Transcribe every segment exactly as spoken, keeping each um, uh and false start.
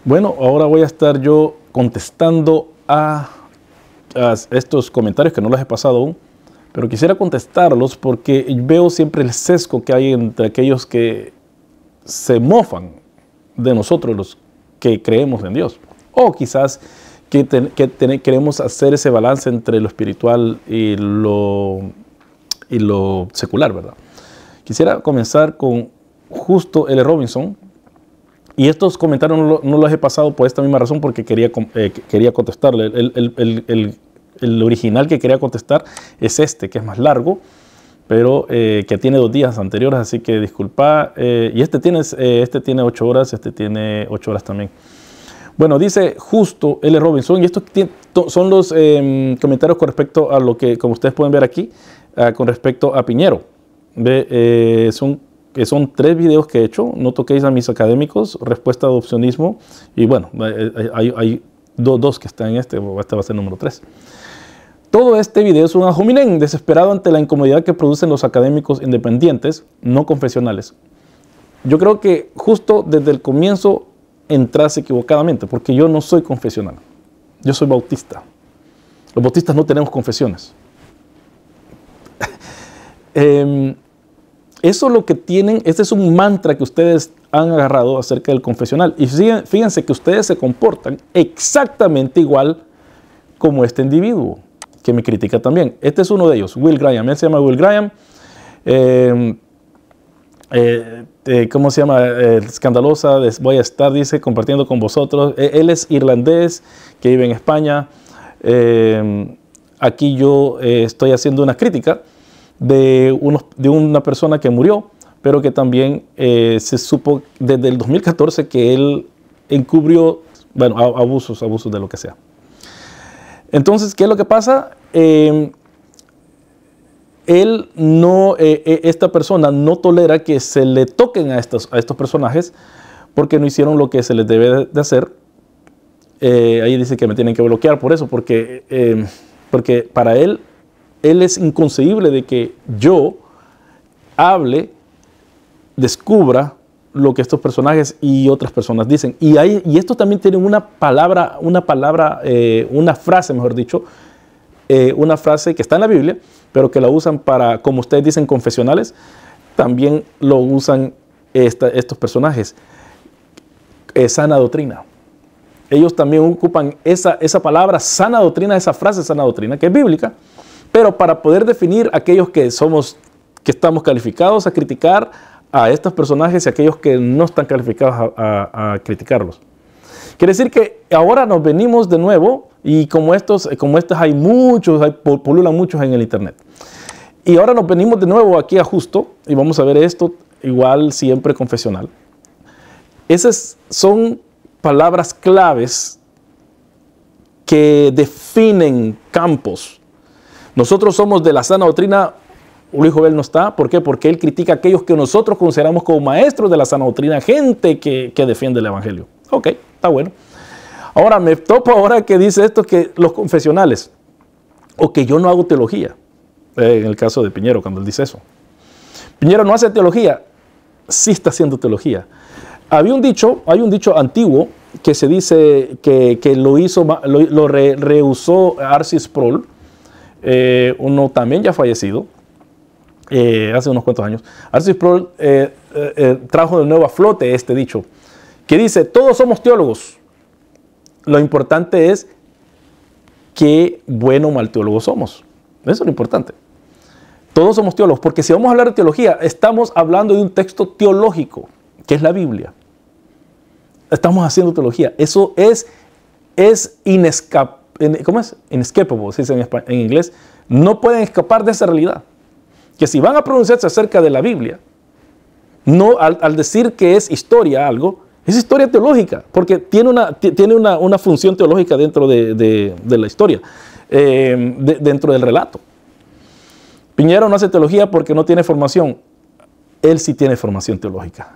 Bueno, ahora voy a estar yo contestando a, a estos comentarios que no los he pasado aún, pero quisiera contestarlos porque veo siempre el sesgo que hay entre aquellos que se mofan de nosotros, los que creemos en Dios, o quizás que, ten, que ten, queremos hacer ese balance entre lo espiritual y lo, y lo secular, ¿verdad? Quisiera comenzar con Justo L. Robinson. Y estos comentarios no, lo, no los he pasado por esta misma razón, porque quería, eh, quería contestarle. El, el, el, el, el original que quería contestar es este, que es más largo, pero eh, que tiene dos días anteriores, así que disculpa. Eh, y este tiene, eh, este tiene ocho horas, este tiene ocho horas también. Bueno, dice Justo L. Robinson, y estos son los eh, comentarios con respecto a lo que, como ustedes pueden ver aquí, uh, con respecto a Piñero. Ve, eh, son que son tres videos que he hecho, no toquéis a mis académicos, respuesta a adopcionismo, y bueno, hay, hay dos, dos que están en este, este va a ser el número tres. Todo este video es un ad hominem desesperado ante la incomodidad que producen los académicos independientes, no confesionales. Yo creo que justo desde el comienzo entraste equivocadamente, porque yo no soy confesional, yo soy bautista. Los bautistas no tenemos confesiones. eh, Eso es lo que tienen, este es un mantra que ustedes han agarrado acerca del confesional. Y fíjense que ustedes se comportan exactamente igual como este individuo que me critica también. Este es uno de ellos, Will Graham. Él se llama Will Graham. Eh, eh, eh, ¿Cómo se llama? Eh, escandalosa, voy a estar, dice, compartiendo con vosotros. Eh, él es irlandés, que vive en España. Eh, aquí yo eh, estoy haciendo una crítica De, unos, de una persona que murió, pero que también eh, se supo desde el dos mil catorce que él encubrió, bueno, abusos, abusos de lo que sea. Entonces, ¿qué es lo que pasa? Eh, él no, eh, esta persona no tolera que se le toquen a estos, a estos personajes porque no hicieron lo que se les debe de hacer. Eh, ahí dice que me tienen que bloquear por eso, porque, eh, porque para él, Él es inconcebible de que yo hable, descubra lo que estos personajes y otras personas dicen. Y, hay, y esto también tiene una palabra, una palabra, eh, una frase, mejor dicho, eh, una frase que está en la Biblia, pero que la usan para, como ustedes dicen, confesionales, también lo usan esta, estos personajes. Eh, sana doctrina. Ellos también ocupan esa, esa palabra sana doctrina, esa frase sana doctrina, que es bíblica, pero para poder definir aquellos que somos, que estamos calificados a criticar a estos personajes y aquellos que no están calificados a, a, a criticarlos. Quiere decir que ahora nos venimos de nuevo, y como estos, como estos hay muchos, hay, pululan muchos en el internet. Y ahora nos venimos de nuevo aquí a Justo, y vamos a ver esto igual siempre confesional. Esas son palabras claves que definen campos. Nosotros somos de la sana doctrina. Luis Jovel no está. ¿Por qué? Porque él critica a aquellos que nosotros consideramos como maestros de la sana doctrina, gente que, que defiende el evangelio. Ok, está bueno. Ahora me topo ahora que dice esto, que los confesionales, o que yo no hago teología, eh, en el caso de Piñero, cuando él dice eso. Piñero no hace teología, sí está haciendo teología. Había un dicho, hay un dicho antiguo que se dice que, que lo hizo, lo, lo re, reusó R C Sproul, Eh, uno también ya fallecido, eh, hace unos cuantos años. R C Sproul eh, eh, eh, trajo de nuevo a flote este dicho, que dice: todos somos teólogos, lo importante es qué bueno o mal teólogos somos. Eso es lo importante. Todos somos teólogos, porque si vamos a hablar de teología, estamos hablando de un texto teológico, que es la Biblia. Estamos haciendo teología. Eso es, es inescapable. ¿Cómo es? Inescapable, se dice en, en inglés. No pueden escapar de esa realidad. Que si van a pronunciarse acerca de la Biblia, no, al, al decir que es historia algo, es historia teológica, porque tiene una, tiene una, una función teológica dentro de, de, de la historia, eh, de, dentro del relato. Piñero no hace teología porque no tiene formación. Él sí tiene formación teológica.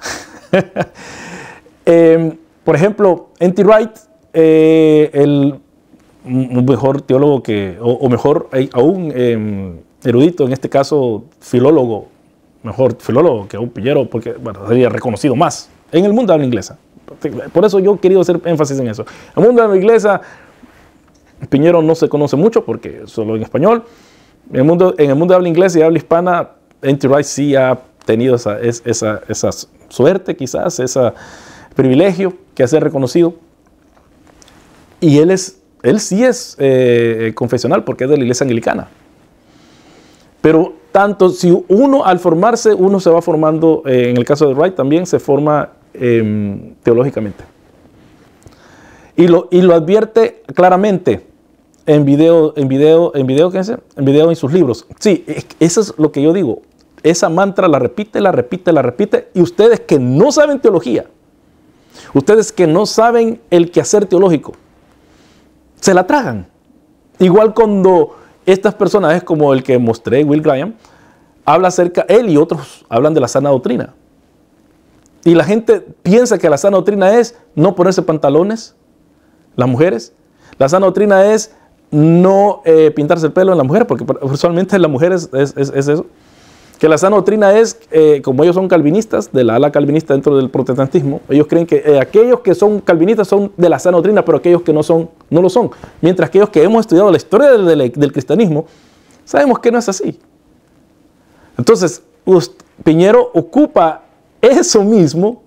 eh, por ejemplo, N T Wright, eh, el un mejor teólogo que, o, o mejor aún eh, erudito, en este caso filólogo, mejor filólogo que un Piñero, porque bueno, sería reconocido más en el mundo de habla inglesa, Por eso yo he querido hacer énfasis en eso. El mundo de la iglesia, Piñero no se conoce mucho porque solo en español. En el mundo, en el mundo de habla inglesa y habla hispana, N T Wright sí ha tenido esa, esa, esa suerte, quizás, ese privilegio que hace reconocido. Y él, es, él sí es eh, confesional porque es de la iglesia anglicana. Pero tanto si uno al formarse, uno se va formando, eh, en el caso de Wright también se forma eh, teológicamente. Y lo, y lo advierte claramente en video, en video, en video, ¿qué es? En video en sus libros. Sí, eso es lo que yo digo. Esa mantra la repite, la repite, la repite. Y ustedes que no saben teología, ustedes que no saben el quehacer teológico, se la tragan. Igual cuando estas personajes como el que mostré, Will Graham, habla acerca, él y otros hablan de la sana doctrina. Y la gente piensa que la sana doctrina es no ponerse pantalones, las mujeres. La sana doctrina es no eh, pintarse el pelo en la mujer, porque usualmente en las mujeres es, es, es eso. Que la sana doctrina es, eh, como ellos son calvinistas, de la ala calvinista dentro del protestantismo, ellos creen que eh, aquellos que son calvinistas son de la sana doctrina, pero aquellos que no son, no lo son. Mientras aquellos que hemos estudiado la historia del, del, del cristianismo, sabemos que no es así. Entonces, Piñero ocupa eso mismo,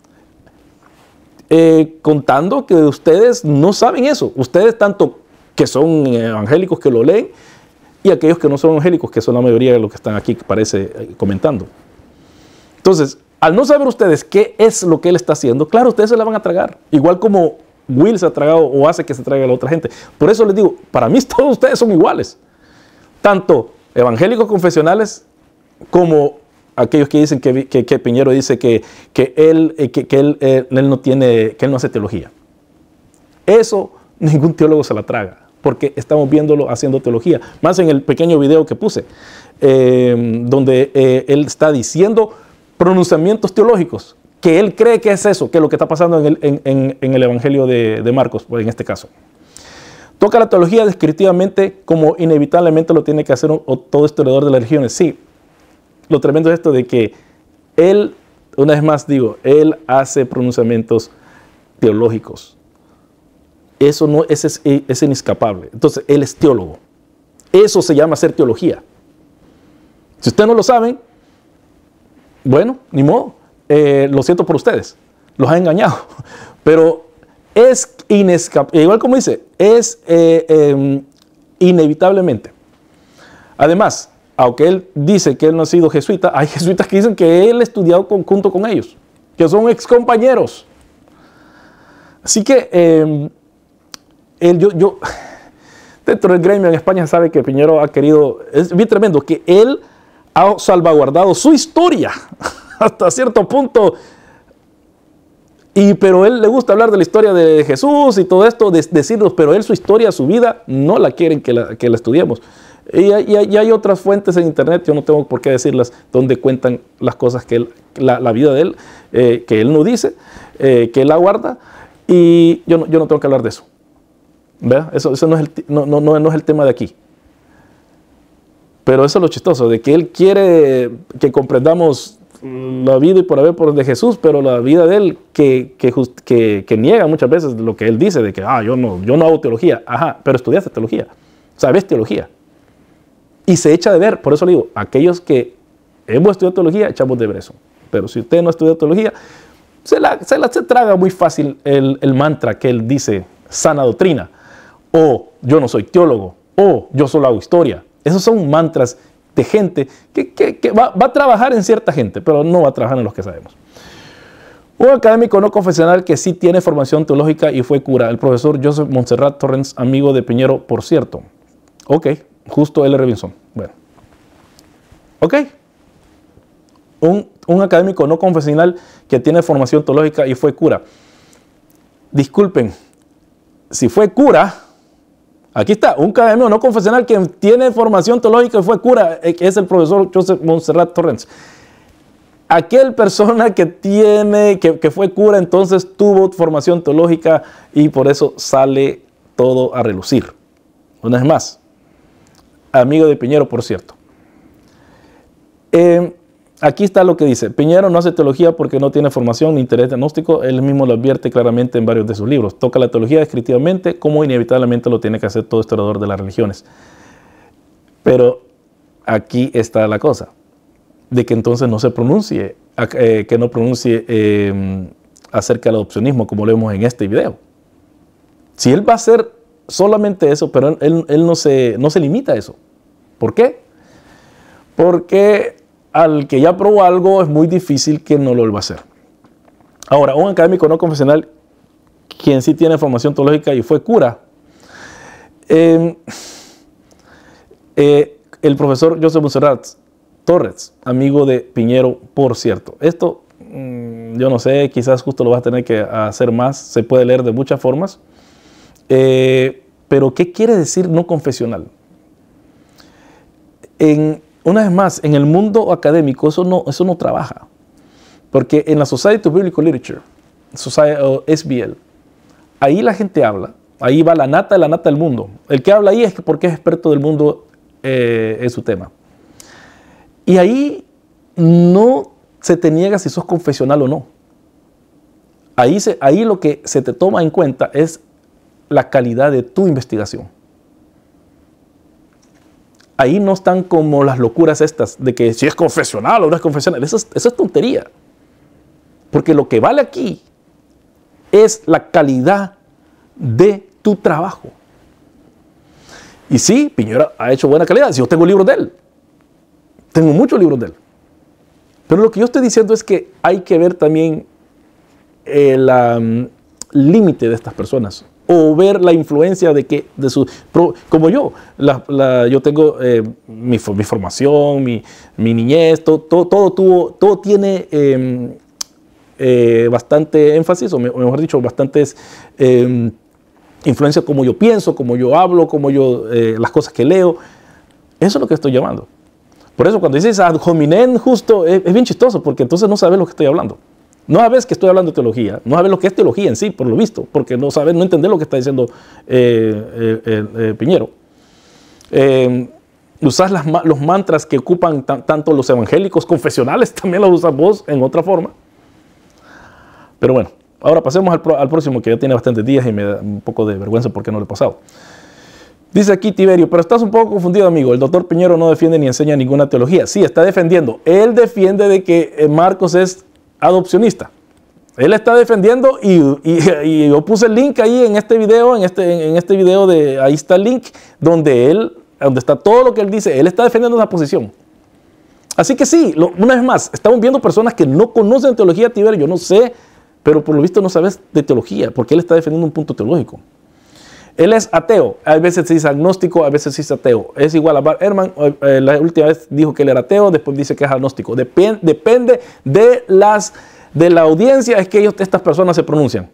eh, contando que ustedes no saben eso. Ustedes tanto que son evangélicos que lo leen, y aquellos que no son evangélicos, que son la mayoría de los que están aquí, parece, eh, comentando. Entonces, al no saber ustedes qué es lo que él está haciendo, claro, ustedes se la van a tragar. Igual como Will se ha tragado o hace que se traiga a la otra gente. Por eso les digo, para mí todos ustedes son iguales. Tanto evangélicos confesionales como aquellos que dicen que, que, que Piñero dice que, que, él, que, que él, eh, él, no tiene, que él no hace teología. Eso ningún teólogo se la traga, porque estamos viéndolo haciendo teología. Más en el pequeño video que puse, eh, donde eh, él está diciendo pronunciamientos teológicos, que él cree que es eso, que es lo que está pasando en el, en, en, en el Evangelio de, de Marcos, pues en este caso. Toca la teología descriptivamente como inevitablemente lo tiene que hacer un, o todo historiador de las religiones. Sí, lo tremendo es esto de que él, una vez más digo, él hace pronunciamientos teológicos. Eso no, ese es, es inescapable. Entonces, él es teólogo. Eso se llama hacer teología. Si ustedes no lo saben, bueno, ni modo. Eh, lo siento por ustedes. Los ha engañado. Pero es inescapable. Igual como dice, es eh, eh, inevitablemente. Además, aunque él dice que él no ha sido jesuita, hay jesuitas que dicen que él ha estudiado con, junto con ellos, que son excompañeros. Así que, eh, él, yo, yo, dentro del gremio en España sabe que Piñero ha querido, es bien tremendo, que él ha salvaguardado su historia hasta cierto punto, y, pero él le gusta hablar de la historia de Jesús y todo esto, de, decirnos, pero él su historia, su vida, no la quieren que la, que la estudiemos. Y, y, y hay otras fuentes en internet, yo no tengo por qué decirlas, donde cuentan las cosas que él, la, la vida de él, eh, que él no dice, eh, que él la guarda, y yo no, yo no tengo que hablar de eso. ¿Verdad? Eso, eso no, es el, no, no, no es el tema de aquí. Pero eso es lo chistoso, de que él quiere que comprendamos la vida y por haber por de Jesús, pero la vida de él que, que, just, que, que niega muchas veces lo que él dice, de que ah, yo, no, yo no hago teología. Ajá, pero estudiaste teología, sabes teología. Y se echa de ver, por eso le digo, aquellos que hemos estudiado teología, echamos de ver eso. Pero si usted no estudia teología, se la, se la se traga muy fácil el, el mantra que él dice, sana doctrina, o yo no soy teólogo, o yo solo hago historia. Esos son mantras de gente que, que, que va, va a trabajar en cierta gente, pero no va a trabajar en los que sabemos. Un académico no confesional que sí tiene formación teológica y fue cura, el profesor Joseph Montserrat Torrens, amigo de Piñero, por cierto. Ok, justo L. Robinson. Bueno. Ok. Un, un académico no confesional que tiene formación teológica y fue cura. Disculpen, si fue cura, aquí está, un académico no confesional que tiene formación teológica y fue cura, que es el profesor Joseph Montserrat Torrens. Aquel persona que tiene, que, que fue cura, entonces tuvo formación teológica y por eso sale todo a relucir. Una vez más, amigo de Piñero, por cierto. Eh, aquí está lo que dice. Piñero no hace teología porque no tiene formación ni interés diagnóstico. Él mismo lo advierte claramente en varios de sus libros. Toca la teología descriptivamente, como inevitablemente lo tiene que hacer todo historiador de las religiones. Pero aquí está la cosa, de que entonces no se pronuncie, eh, que no pronuncie eh, acerca del adopcionismo, como lo vemos en este video. Si él va a hacer solamente eso, pero él, él no, se, no se limita a eso. ¿Por qué? Porque al que ya probó algo es muy difícil que no lo vuelva a hacer. Ahora, un académico no confesional, quien sí tiene formación teológica y fue cura, eh, eh, el profesor Joseph Monserrat Torres, amigo de Piñero, por cierto. Esto, mmm, yo no sé, quizás justo lo vas a tener que hacer más, se puede leer de muchas formas. Eh, pero, ¿qué quiere decir no confesional? En, una vez más, en el mundo académico eso no, eso no trabaja. Porque en la Society of Biblical Literature, Society, o S B L, ahí la gente habla, ahí va la nata de la nata del mundo. El que habla ahí es porque es experto del mundo eh, en su tema. Y ahí no se te niega si sos confesional o no. Ahí, se, ahí lo que se te toma en cuenta es la calidad de tu investigación. Ahí no están como las locuras estas de que si es confesional o no es confesional. Eso es, eso es tontería. Porque lo que vale aquí es la calidad de tu trabajo. Y sí, Piñero ha hecho buena calidad. Si yo tengo libros de él, tengo muchos libros de él. Pero lo que yo estoy diciendo es que hay que ver también el um, límite de estas personas. O ver la influencia de que, de su, como yo, la, la, yo tengo eh, mi, mi formación, mi, mi niñez, todo, todo, todo, tuvo, todo tiene eh, eh, bastante énfasis, o mejor dicho, bastantes eh, influencias como yo pienso, como yo hablo, como yo, eh, las cosas que leo. Eso es lo que estoy llamando. Por eso cuando dices ad hominem justo, es, es bien chistoso, porque entonces no sabes lo que estoy hablando. No sabes que estoy hablando de teología, no sabes lo que es teología en sí, por lo visto, porque no sabes, no entendés lo que está diciendo eh, eh, eh, Piñero. Eh, usás las, los mantras que ocupan tanto los evangélicos confesionales, también los usas vos en otra forma. Pero bueno, ahora pasemos al, pro, al próximo, que ya tiene bastantes días y me da un poco de vergüenza porque no lo he pasado. Dice aquí Tiberio, pero estás un poco confundido, amigo. El doctor Piñero no defiende ni enseña ninguna teología. Sí, está defendiendo. Él defiende de que Marcos es adopcionista. Él está defendiendo y, y, y yo puse el link ahí en este video, en este, en este video de, ahí está el link, donde él, donde está todo lo que él dice, él está defendiendo esa posición. Así que sí, lo, una vez más, estamos viendo personas que no conocen teología, Tiberio, yo no sé, pero por lo visto no sabes de teología, porque él está defendiendo un punto teológico. Él es ateo, a veces se dice agnóstico, a veces se dice ateo. Es igual a Bart Ehrman, eh, la última vez dijo que él era ateo, después dice que es agnóstico. Dep depende de, las, de la audiencia, es que ellos, estas personas se pronuncian.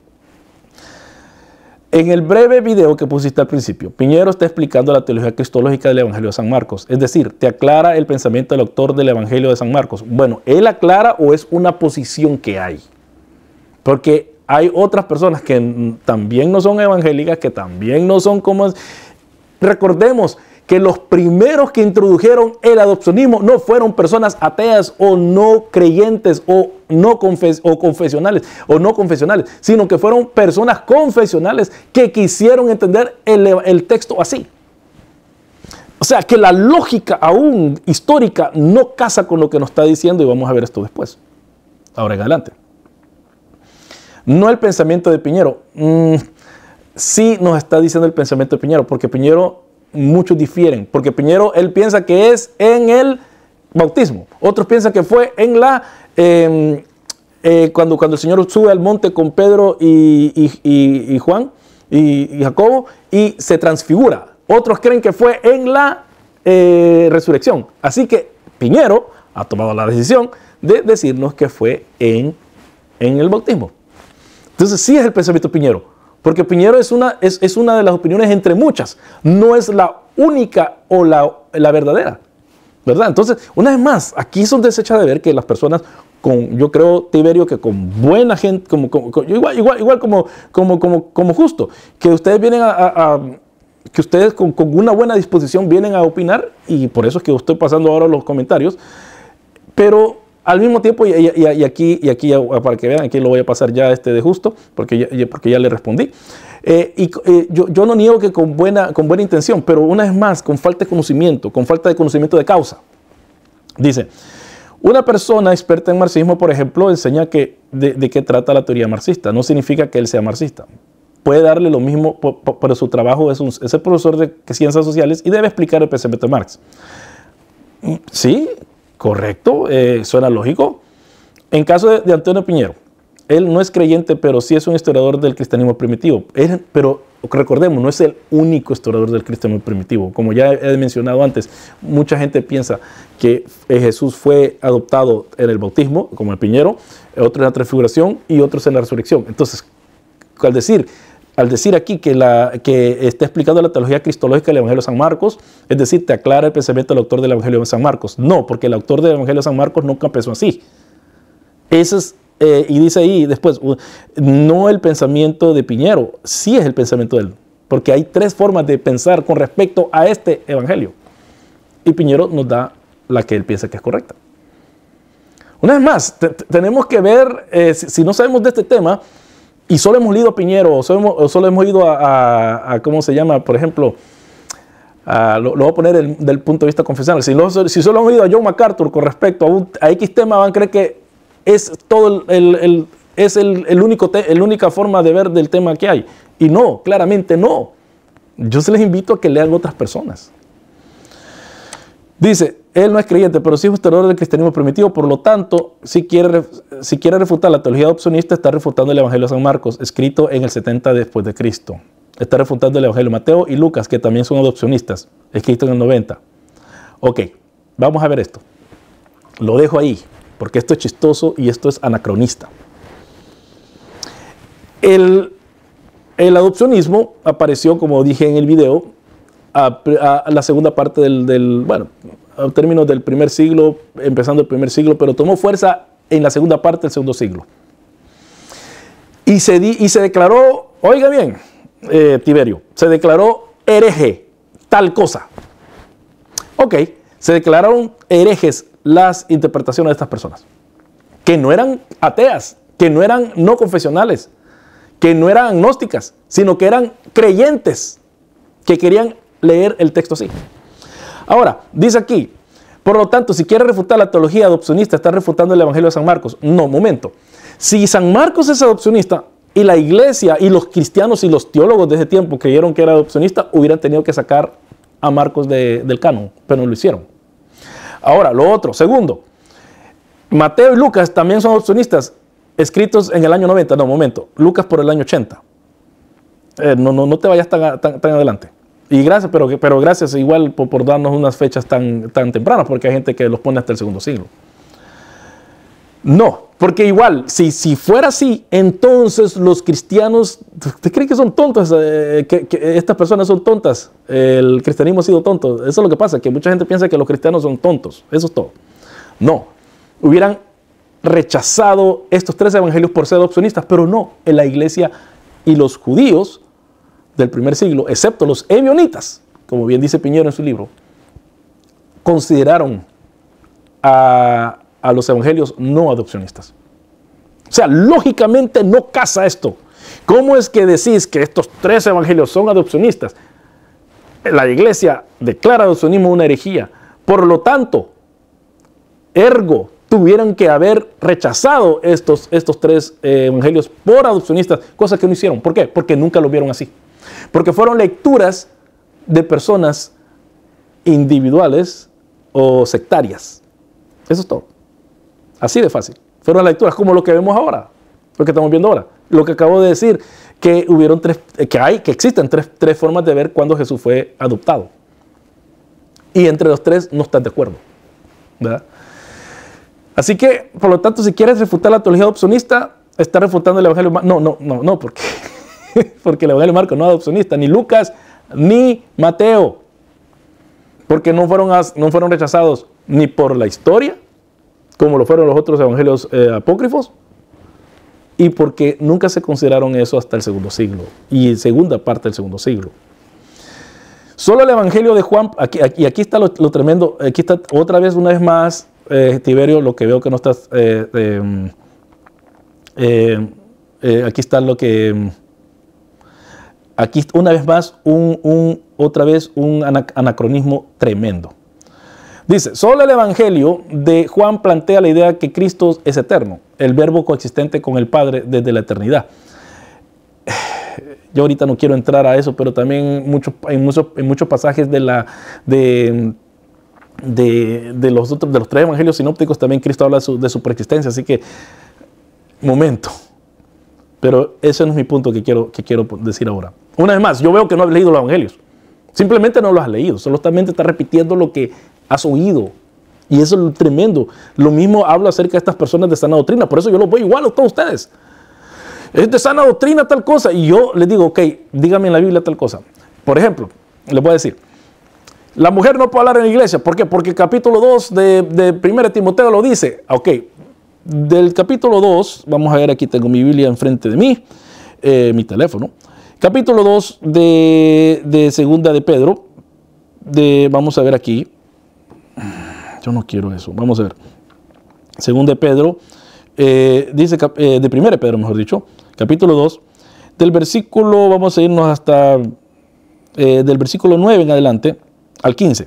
En el breve video que pusiste al principio, Piñero está explicando la teología cristológica del Evangelio de San Marcos. Es decir, te aclara el pensamiento del autor del Evangelio de San Marcos. Bueno, ¿él aclara o es una posición que hay? Porque hay otras personas que también no son evangélicas, que también no son como... Recordemos que los primeros que introdujeron el adopcionismo no fueron personas ateas o no creyentes o no confes o confesionales o no confesionales, sino que fueron personas confesionales que quisieron entender el, el texto así. O sea, que la lógica aún histórica no casa con lo que nos está diciendo, y vamos a ver esto después. Ahora en adelante. No el pensamiento de Piñero. Mm, sí nos está diciendo el pensamiento de Piñero, porque Piñero, muchos difieren, porque Piñero, él piensa que es en el bautismo. Otros piensan que fue en la, eh, eh, cuando, cuando el Señor sube al monte con Pedro y, y, y, y Juan y, y Jacobo y se transfigura. Otros creen que fue en la eh, resurrección. Así que Piñero ha tomado la decisión de decirnos que fue en, en el bautismo. Entonces sí es el pensamiento de Piñero, porque Piñero es una, es, es una de las opiniones entre muchas, no es la única o la, la verdadera, ¿verdad? Entonces, una vez más, aquí son desechas de ver que las personas, con, yo creo, Tiberio, que con buena gente, como, como, como, igual, igual, igual como, como, como, como justo, que ustedes vienen a, a, a que ustedes con, con una buena disposición vienen a opinar, y por eso es que estoy pasando ahora los comentarios, pero al mismo tiempo, y, y, y aquí, y aquí ya, para que vean, aquí lo voy a pasar ya este de justo, porque ya, porque ya le respondí. Eh, y eh, yo, yo no niego que con buena, con buena intención, pero una vez más, con falta de conocimiento, con falta de conocimiento de causa. Dice, una persona experta en marxismo, por ejemplo, enseña que de, de qué trata la teoría marxista. No significa que él sea marxista. Puede darle lo mismo, pero su trabajo es, un, es el profesor de ciencias sociales y debe explicar el pensamiento de Marx. Sí, correcto, eh, suena lógico. En caso de, de Antonio Piñero, él no es creyente, pero sí es un historiador del cristianismo primitivo. Es, pero recordemos, no es el único historiador del cristianismo primitivo. Como ya he mencionado antes, mucha gente piensa que Jesús fue adoptado en el bautismo, como el Piñero, otro en la transfiguración y otros en la resurrección. Entonces, al decir, al decir aquí que, la, que está explicando la teología cristológica del Evangelio de San Marcos, es decir, te aclara el pensamiento del autor del Evangelio de San Marcos. No, porque el autor del Evangelio de San Marcos nunca empezó así. Ese es, eh, y dice ahí después, no el pensamiento de Piñero, sí es el pensamiento de él, porque hay tres formas de pensar con respecto a este Evangelio. Y Piñero nos da la que él piensa que es correcta. Una vez más, tenemos que ver, eh, si, si no sabemos de este tema, y solo hemos leído a Piñero, o solo, o solo hemos ido a, a, a, ¿cómo se llama? Por ejemplo, a, lo, lo voy a poner el, del punto de vista confesional. Si, lo, si solo hemos ido a John MacArthur con respecto a, un, a X tema, van a creer que es todo el, el, el, es el, el único te, la única forma de ver del tema que hay. Y no, claramente no. Yo se les invito a que lean otras personas. Dice, él no es creyente, pero sí es historiador del cristianismo primitivo, por lo tanto, si quiere, si quiere refutar la teología adopcionista, está refutando el Evangelio de San Marcos, escrito en el setenta después de Cristo. Está refutando el Evangelio de Mateo y Lucas, que también son adopcionistas, escrito en el noventa. Ok, vamos a ver esto. Lo dejo ahí, porque esto es chistoso y esto es anacronista. El, el adopcionismo apareció, como dije en el video, A, a la segunda parte del, del, bueno, a términos del primer siglo, empezando el primer siglo, pero tomó fuerza en la segunda parte del segundo siglo. Y se, di, y se declaró, oiga bien, eh, Tiberio, se declaró hereje, tal cosa. Ok, se declararon herejes las interpretaciones de estas personas, que no eran ateas, que no eran no confesionales, que no eran agnósticas, sino que eran creyentes, que querían leer el texto así. Ahora, dice aquí, por lo tanto, si quiere refutar la teología adopcionista, está refutando el Evangelio de San Marcos. No, momento. Si San Marcos es adopcionista y la iglesia y los cristianos y los teólogos de ese tiempo creyeron que era adopcionista, hubieran tenido que sacar a Marcos de, del canon, pero no lo hicieron. Ahora, lo otro, segundo, Mateo y Lucas también son adopcionistas, escritos en el año noventa. No, momento, Lucas por el año ochenta. Eh, no, no, no te vayas tan, tan, tan adelante. Y gracias, pero, pero gracias igual por, por darnos unas fechas tan, tan tempranas, porque hay gente que los pone hasta el segundo siglo. No, porque igual, si, si fuera así, entonces los cristianos, ¿te creen que son tontos? Eh, que, que estas personas son tontas. El cristianismo ha sido tonto. Eso es lo que pasa, que mucha gente piensa que los cristianos son tontos. Eso es todo. No, hubieran rechazado estos tres evangelios por ser adopcionistas, pero no, en la iglesia y los judíos del primer siglo, excepto los ebionitas, como bien dice Piñero en su libro, consideraron a, a los evangelios no adopcionistas. O sea, lógicamente no casa esto. ¿Cómo es que decís que estos tres evangelios son adopcionistas? La iglesia declara adopcionismo una herejía. Por lo tanto, ergo, tuvieran que haber rechazado estos, estos tres eh, evangelios por adopcionistas, cosa que no hicieron. ¿Por qué? Porque nunca lo vieron así. Porque fueron lecturas de personas individuales o sectarias. Eso es todo. Así de fácil. Fueron lecturas como lo que vemos ahora, lo que estamos viendo ahora. Lo que acabo de decir, que hubieron tres, que hay, que existen tres, tres formas de ver cuando Jesús fue adoptado. Y entre los tres no están de acuerdo, ¿verdad? Así que, por lo tanto, si quieres refutar la teología adopcionista, está refutando el Evangelio. No, no, no, no, porque porque el Evangelio de Marcos no es adopcionista, ni Lucas, ni Mateo, porque no fueron, no fueron rechazados ni por la historia, como lo fueron los otros evangelios eh, apócrifos, y porque nunca se consideraron eso hasta el segundo siglo, y segunda parte del segundo siglo. Solo el Evangelio de Juan, aquí, aquí, aquí está lo, lo tremendo, aquí está otra vez, una vez más, eh, Tiberio, lo que veo que no estás... Eh, eh, eh, eh, aquí está lo que... Aquí una vez más, un, un, otra vez un anacronismo tremendo. Dice, solo el Evangelio de Juan plantea la idea que Cristo es eterno, el verbo coexistente con el Padre desde la eternidad. Yo ahorita no quiero entrar a eso, pero también mucho, en, muchos, en muchos pasajes de, la, de, de, de, los otros, de los tres evangelios sinópticos también Cristo habla de su, de su preexistencia. Así que, momento. Pero ese no es mi punto que quiero, que quiero decir ahora. Una vez más, yo veo que no has leído los evangelios. Simplemente no los has leído. Solamente estás repitiendo lo que has oído. Y eso es lo tremendo. Lo mismo hablo acerca de estas personas de sana doctrina. Por eso yo los veo igual a todos ustedes. Es de sana doctrina tal cosa. Y yo les digo, ok, dígame en la Biblia tal cosa. Por ejemplo, les voy a decir, la mujer no puede hablar en la iglesia. ¿Por qué? Porque el capítulo dos de, de primera de Timoteo lo dice. Ok, del capítulo dos, vamos a ver, aquí tengo mi Biblia enfrente de mí, eh, mi teléfono. Capítulo dos de, de segunda de Pedro, de, vamos a ver aquí. Yo no quiero eso, vamos a ver. Segunda de Pedro, eh, dice, eh, de primera de Pedro, mejor dicho, capítulo dos, del versículo, vamos a irnos hasta, eh, del versículo nueve en adelante, al quince.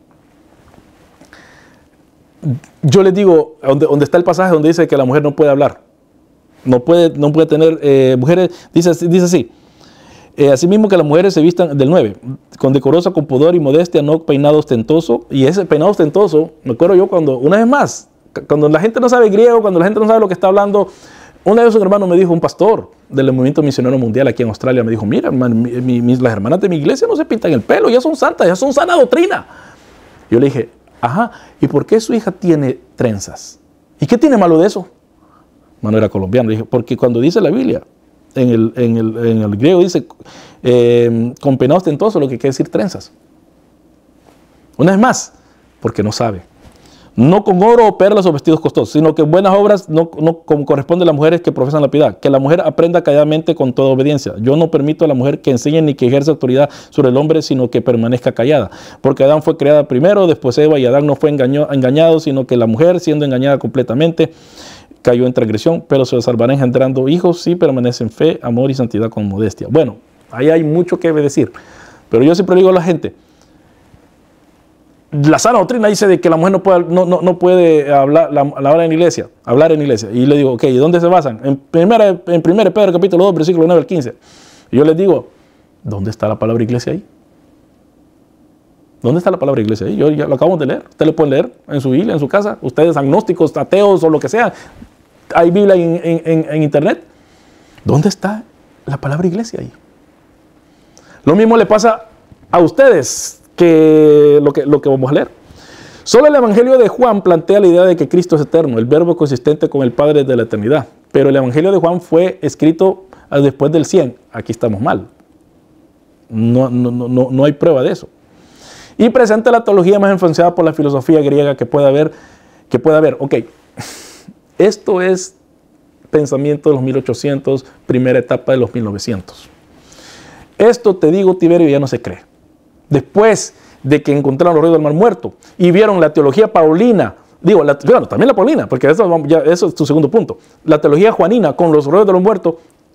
Yo les digo, donde, donde está el pasaje donde dice que la mujer no puede hablar, no puede, no puede tener, eh, mujeres, dice, dice así, eh, asimismo que las mujeres se vistan, del nueve, con decorosa, con pudor y modestia, no peinado ostentoso, y ese peinado ostentoso, me acuerdo yo cuando, una vez más, cuando la gente no sabe griego, cuando la gente no sabe lo que está hablando, una vez un hermano me dijo, un pastor del movimiento misionero mundial aquí en Australia, me dijo, mira, hermano, mi, mi, mi, las hermanas de mi iglesia no se pintan el pelo, ya son santas, ya son sana doctrina. Yo le dije, ajá, ¿y por qué su hija tiene trenzas? ¿Y qué tiene malo de eso? Mano era colombiano. Le dije, porque cuando dice la Biblia, en el, en el, en el griego dice, eh, con peinado ostentoso, lo que quiere decir trenzas. Una vez más, porque no sabe. No con oro o perlas o vestidos costosos, sino que buenas obras no, no como corresponde a las mujeres que profesan la piedad. Que la mujer aprenda calladamente con toda obediencia. Yo no permito a la mujer que enseñe ni que ejerza autoridad sobre el hombre, sino que permanezca callada. Porque Adán fue creada primero, después Eva, y Adán no fue engañó, engañado, sino que la mujer, siendo engañada completamente, cayó en transgresión, pero se salvará engendrando hijos si permanece en fe, amor y santidad con modestia. Bueno, ahí hay mucho que decir. Pero yo siempre digo a la gente, la sana doctrina dice de que la mujer no puede, no, no, no puede hablar, la, la hablar en la iglesia, hablar en la iglesia. Y le digo, ok, ¿y dónde se basan? En primera, en primera Pedro capítulo dos, versículo nueve al quince. Y yo les digo, ¿dónde está la palabra iglesia ahí? ¿Dónde está la palabra iglesia ahí? Yo ya lo acabamos de leer. Usted lo puede leer en su Biblia, en su casa. Ustedes agnósticos, ateos o lo que sea. Hay Biblia en, en, en, en internet. ¿Dónde está la palabra iglesia ahí? Lo mismo le pasa a ustedes que lo, que lo que vamos a leer. Solo el Evangelio de Juan plantea la idea de que Cristo es eterno, el verbo consistente con el Padre de la eternidad. Pero el Evangelio de Juan fue escrito después del cien. Aquí estamos mal. No, no, no, no hay prueba de eso. Y presenta la teología más influenciada por la filosofía griega que pueda haber. Que pueda haber. Ok, esto es pensamiento de los mil ochocientos, primera etapa de los mil novecientos. Esto, te digo, Tiberio, ya no se cree. Después de que encontraron los ríos del mar muerto y vieron la teología paulina, digo, la, bueno, también la paulina, porque eso, ya, eso es tu segundo punto, la teología juanina con los ríos de los muertos,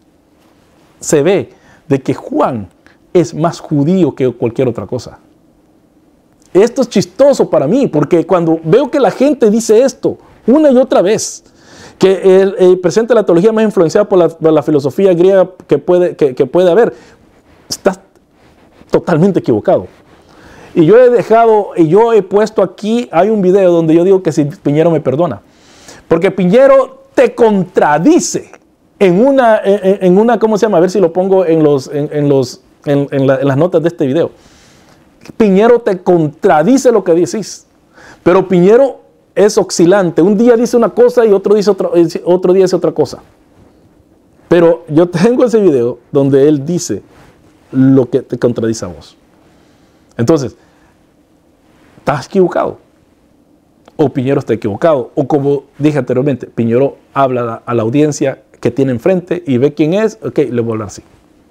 se ve de que Juan es más judío que cualquier otra cosa. Esto es chistoso para mí, porque cuando veo que la gente dice esto una y otra vez, que él, él presenta la teología más influenciada por la, por la filosofía griega que puede, que, que puede haber, está totalmente equivocado. Y yo he dejado, y yo he puesto aquí, hay un video donde yo digo que si Piñero me perdona. Porque Piñero te contradice en una, en, en una, ¿cómo se llama? A ver si lo pongo en, los, en, en, los, en, en, la, en las notas de este video. Piñero te contradice lo que decís. Pero Piñero es oscilante. Un día dice una cosa y otro, dice otra, otro día dice otra cosa. Pero yo tengo ese video donde él dice lo que te contradice a vos. Entonces, estás equivocado. O Piñero está equivocado. O como dije anteriormente, Piñero habla a la audiencia que tiene enfrente y ve quién es. Ok, le voy a hablar así.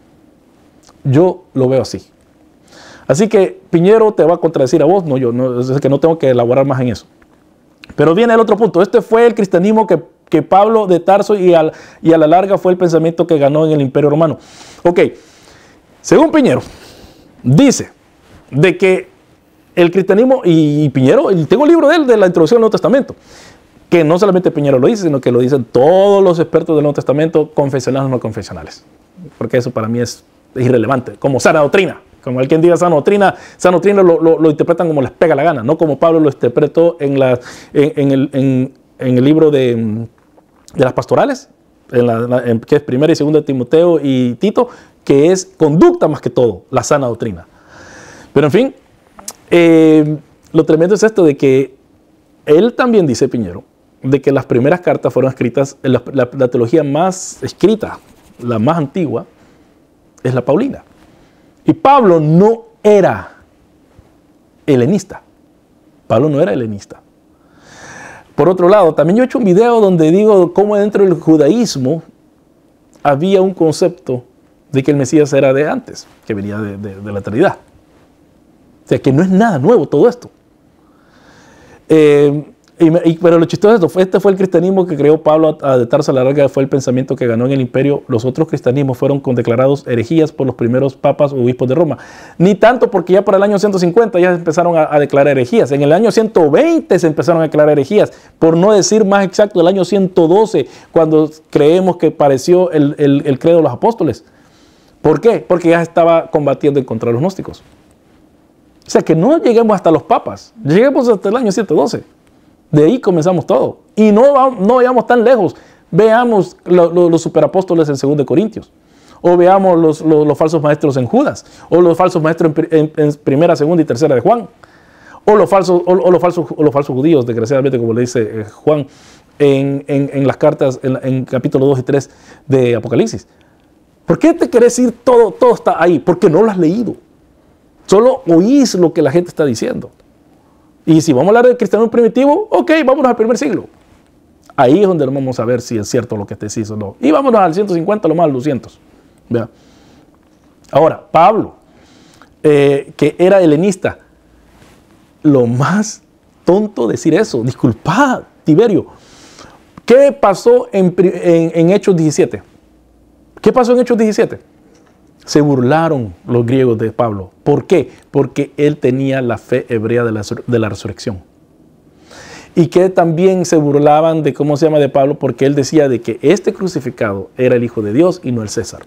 Yo lo veo así. Así que Piñero te va a contradecir a vos. No, yo no, es que no tengo que elaborar más en eso. Pero viene el otro punto. Este fue el cristianismo que, que Pablo de Tarso y, al, y a la larga fue el pensamiento que ganó en el Imperio Romano. Ok, según Piñero, dice de que el cristianismo, y, y Piñero, y tengo el libro de él, de la introducción al Nuevo Testamento, que no solamente Piñero lo dice, sino que lo dicen todos los expertos del Nuevo Testamento, confesionales o no confesionales. Porque eso para mí es irrelevante, como sana doctrina. Como alguien diga sana doctrina, sana doctrina lo, lo, lo interpretan como les pega la gana, no como Pablo lo interpretó en, la, en, en, el, en, en el libro de, de las pastorales, en la, la, en, que es primera y segunda de Timoteo y Tito, que es conducta más que todo, la sana doctrina. Pero en fin, eh, lo tremendo es esto de que él también dice, Piñero, de que las primeras cartas fueron escritas, la, la, la teología más escrita, la más antigua, es la Paulina. Y Pablo no era helenista. Pablo no era helenista. Por otro lado, también yo he hecho un video donde digo cómo dentro del judaísmo había un concepto de que el Mesías era de antes, que venía de, de, de la eternidad. O sea, que no es nada nuevo todo esto. Eh, y, y, pero lo chistoso de esto, este fue el cristianismo que creó Pablo a, a de Tarso a la larga, fue el pensamiento que ganó en el imperio. Los otros cristianismos fueron declarados herejías por los primeros papas o obispos de Roma. Ni tanto porque ya para el año ciento cincuenta ya empezaron a, a declarar herejías. En el año ciento veinte se empezaron a declarar herejías, por no decir más exacto el año ciento doce, cuando creemos que pareció el, el, el credo de los apóstoles. ¿Por qué? Porque ya estaba combatiendo en contra de los gnósticos. O sea, que no lleguemos hasta los papas, lleguemos hasta el año ciento doce. De ahí comenzamos todo. Y no, no vayamos tan lejos. Veamos lo, lo, los superapóstoles en segundo de Corintios. O veamos los, los, los falsos maestros en Judas. O los falsos maestros en, en, en primera, segunda y tercera de Juan. O los falsos, o, o los falsos, o los falsos judíos, desgraciadamente, como le dice eh, Juan en, en, en las cartas, en, en capítulo dos y tres de Apocalipsis. ¿Por qué te querés ir todo? Todo está ahí. Porque no lo has leído. Solo oís lo que la gente está diciendo. Y si vamos a hablar del cristianismo primitivo, ok, vámonos al primer siglo. Ahí es donde vamos a ver si es cierto lo que te dice o no. Y vámonos al ciento cincuenta, lo más al doscientos. ¿Vea? Ahora, Pablo, eh, que era helenista, lo más tonto decir eso. Disculpa, Tiberio. ¿Qué pasó en, en, en Hechos diecisiete? ¿Qué pasó en Hechos diecisiete? Se burlaron los griegos de Pablo. ¿Por qué? Porque él tenía la fe hebrea de la, de la resurrección. Y que también se burlaban de, ¿cómo se llama?, de Pablo, porque él decía de que este crucificado era el Hijo de Dios y no el César.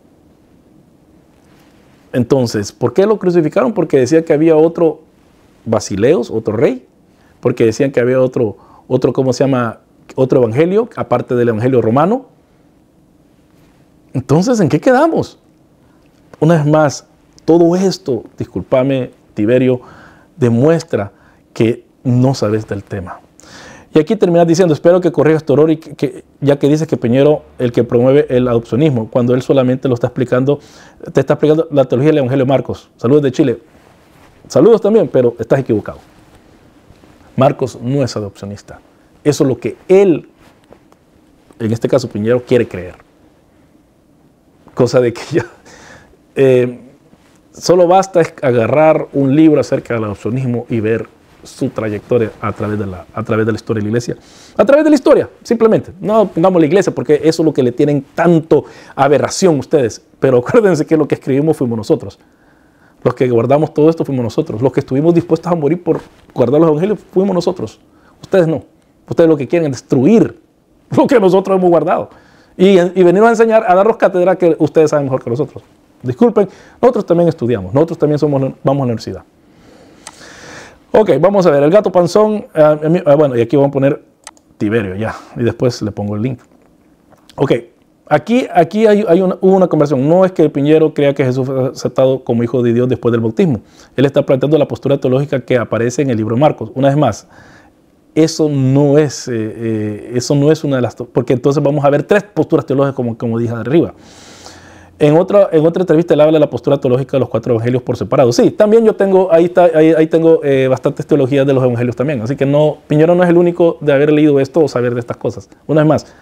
Entonces, ¿por qué lo crucificaron? Porque decían que había otro Basileos, otro rey. Porque decían que había otro, otro, ¿cómo se llama?, otro evangelio, aparte del evangelio romano. Entonces, ¿en qué quedamos? Una vez más, todo esto, discúlpame, Tiberio, demuestra que no sabes del tema. Y aquí terminas diciendo, espero que corrijas tu error, y que, que, ya que dices que Piñero, el que promueve el adopcionismo, cuando él solamente lo está explicando, te está explicando la teología del Evangelio de Marcos. Saludos de Chile. Saludos también, pero estás equivocado. Marcos no es adopcionista. Eso es lo que él, en este caso Piñero, quiere creer. Cosa de que ya... Eh, solo basta agarrar un libro acerca del adopcionismo y ver su trayectoria a través, de la, a través de la historia de la iglesia. A través de la historia, simplemente. No pongamos la iglesia porque eso es lo que le tienen tanto aberración ustedes. Pero acuérdense que lo que escribimos fuimos nosotros. Los que guardamos todo esto fuimos nosotros. Los que estuvimos dispuestos a morir por guardar los evangelios fuimos nosotros. Ustedes no. Ustedes lo que quieren es destruir lo que nosotros hemos guardado. Y, y venirnos a enseñar, a darnos cátedra que ustedes saben mejor que nosotros. Disculpen, nosotros también estudiamos, nosotros también somos, vamos a la universidad. Ok, vamos a ver, el gato panzón, uh, uh, bueno, y aquí vamos a poner Tiberio ya, y después le pongo el link. Ok, aquí, aquí hay, hay una, hubo una conversación, no es que Piñero crea que Jesús fue aceptado como hijo de Dios después del bautismo, él está planteando la postura teológica que aparece en el libro de Marcos. Una vez más, eso no es, eh, eh, eso no es una de las, porque entonces vamos a ver tres posturas teológicas como, como dije de arriba. En otra, en otra entrevista él habla de la postura teológica de los cuatro evangelios por separado. Sí, también yo tengo, ahí, está, ahí, ahí tengo eh, bastantes teologías de los evangelios también. Así que no, Piñero no es el único de haber leído esto o saber de estas cosas. Una vez más,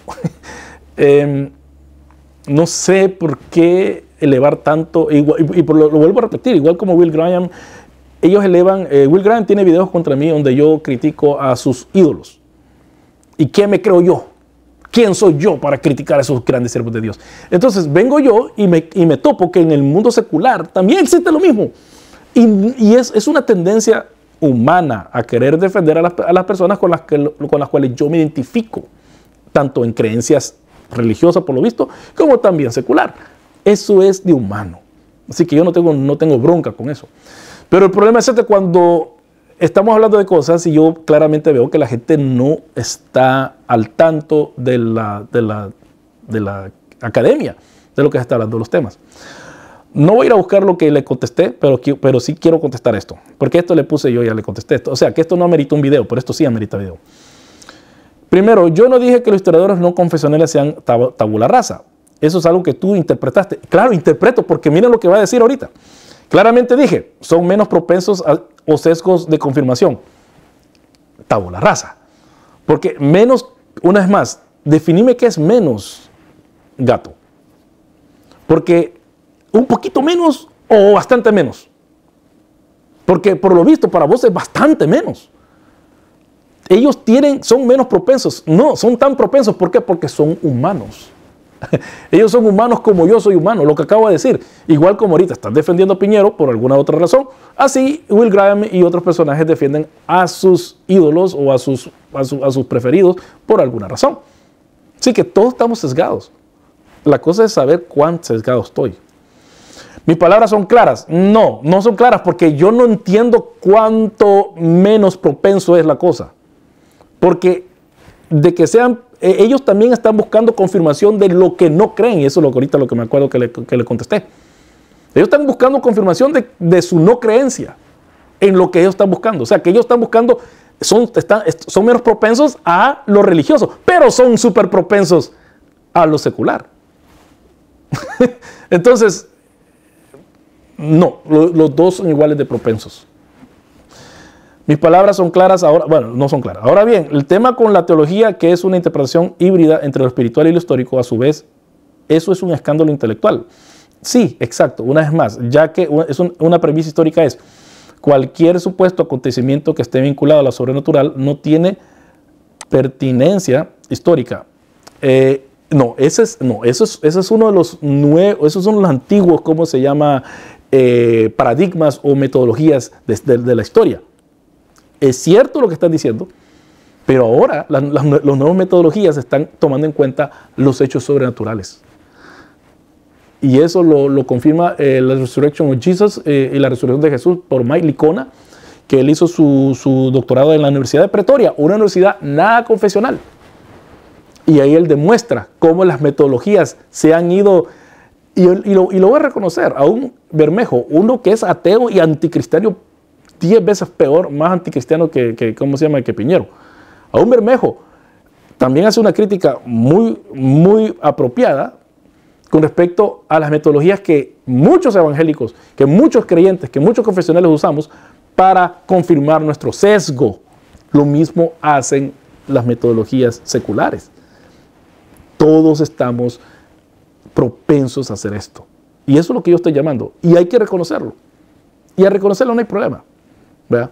eh, no sé por qué elevar tanto, igual, y, y por lo, lo vuelvo a repetir, igual como Will Graham, ellos elevan, eh, Will Graham tiene videos contra mí donde yo critico a sus ídolos. ¿Y qué me creo yo? ¿Quién soy yo para criticar a esos grandes siervos de Dios? Entonces vengo yo y me, y me topo que en el mundo secular también existe lo mismo. Y, y es, es una tendencia humana a querer defender a las, a las personas con las, que, con las cuales yo me identifico, tanto en creencias religiosas por lo visto, como también secular. Eso es de humano. Así que yo no tengo, no tengo bronca con eso. Pero el problema es este cuando estamos hablando de cosas y yo claramente veo que la gente no está al tanto de la, de la, de la academia, de lo que se está hablando de los temas. No voy a ir a buscar lo que le contesté, pero, pero sí quiero contestar esto. Porque esto le puse yo, ya le contesté esto. O sea, que esto no amerita un video, pero esto sí amerita video. Primero, yo no dije que los historiadores no confesionales sean tab tabula rasa. Eso es algo que tú interpretaste. Claro, interpreto, porque miren lo que va a decir ahorita. Claramente dije, son menos propensos a, o sesgos de confirmación. Tabula rasa. Porque menos, una vez más, definime qué es menos, gato. Porque un poquito menos o bastante menos. Porque por lo visto para vos es bastante menos. Ellos tienen, son menos propensos. No, son tan propensos. ¿Por qué? Porque son humanos. Ellos son humanos como yo soy humano, lo que acabo de decir. Igual como ahorita estás defendiendo a Piñero por alguna otra razón, así Will Graham y otros personajes defienden a sus ídolos o a sus, a, su, a sus preferidos por alguna razón. Así que todos estamos sesgados. La cosa es saber cuán sesgado estoy. ¿Mis palabras son claras? No, no son claras porque yo no entiendo cuánto menos propenso es la cosa. Porque de que sean, eh, ellos también están buscando confirmación de lo que no creen. Y eso es lo que ahorita lo que me acuerdo que le, que le contesté. Ellos están buscando confirmación de, de su no creencia en lo que ellos están buscando. O sea, que ellos están buscando, son, están, son menos propensos a lo religioso, pero son súper propensos a lo secular. Entonces, no, lo, los dos son iguales de propensos. Mis palabras son claras ahora, bueno, no son claras. Ahora bien, el tema con la teología, que es una interpretación híbrida entre lo espiritual y lo histórico, a su vez, eso es un escándalo intelectual. Sí, exacto, una vez más, ya que es un, una premisa histórica es, cualquier supuesto acontecimiento que esté vinculado a lo sobrenatural no tiene pertinencia histórica. Eh, no, ese es, no, eso es, ese es uno de los nuevos, esos son los antiguos, ¿cómo se llama? Eh, paradigmas o metodologías de, de, de la historia. Es cierto lo que están diciendo, pero ahora las, las, las nuevas metodologías están tomando en cuenta los hechos sobrenaturales. Y eso lo, lo confirma eh, la Resurrection of Jesus eh, y la resurrección de Jesús por Mike Licona, que él hizo su, su doctorado en la Universidad de Pretoria, una universidad nada confesional. Y ahí él demuestra cómo las metodologías se han ido, y, y, lo, y lo voy a reconocer, a un Bermejo, uno que es ateo y anticristiano, diez veces peor, más anticristiano que, que, ¿cómo se llama?, que Piñero. A un Bermejo también hace una crítica muy, muy apropiada con respecto a las metodologías que muchos evangélicos, que muchos creyentes, que muchos confesionales usamos para confirmar nuestro sesgo. Lo mismo hacen las metodologías seculares. Todos estamos propensos a hacer esto. Y eso es lo que yo estoy llamando. Y hay que reconocerlo. Y a reconocerlo no hay problema. ¿Verdad?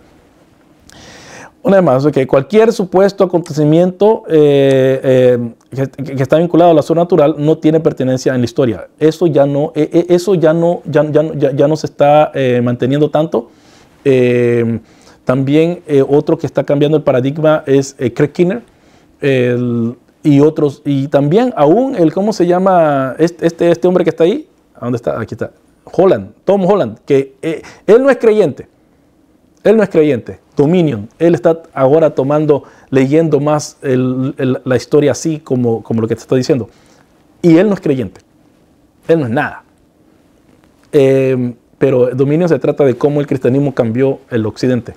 Una vez más, okay, cualquier supuesto acontecimiento eh, eh, que, que está vinculado a la sobrenatural no tiene pertenencia en la historia. Eso ya no, eh, eso ya no, ya, ya, ya, ya no se está eh, manteniendo tanto. Eh, también eh, otro que está cambiando el paradigma es eh, Craig Kinner el, y otros. Y también aún el, ¿cómo se llama? Este, este, este hombre que está ahí. ¿A dónde está? Aquí está. Holland, Tom Holland, que eh, él no es creyente. Él no es creyente, Dominion. Él está ahora tomando, leyendo más el, el, la historia así como, como lo que te estoy diciendo. Y él no es creyente. Él no es nada. Eh, pero Dominion se trata de cómo el cristianismo cambió el occidente.